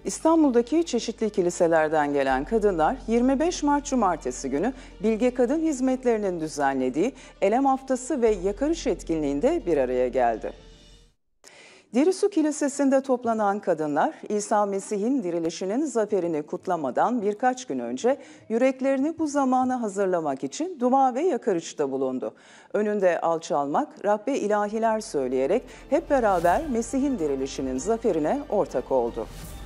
İstanbul'daki çeşitli kiliselerden gelen kadınlar 25 Mart Cumartesi günü Bilge Kadın Hizmetlerinin düzenlediği Elem Haftası ve Yakarış etkinliğinde bir araya geldi. Dirisu Kilisesi'nde toplanan kadınlar, İsa Mesih'in dirilişinin zaferini kutlamadan birkaç gün önce yüreklerini bu zamana hazırlamak için dua ve yakarışta bulundu. Önünde alçalmak, Rabbe ilahiler söyleyerek hep beraber Mesih'in dirilişinin zaferine ortak oldu.